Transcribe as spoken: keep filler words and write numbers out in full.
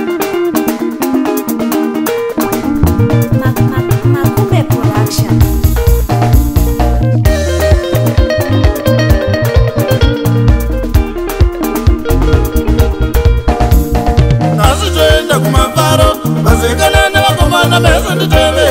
Makumbe Production. Nazi twende kumafaro, bazikana na wakomana mesa nditebe.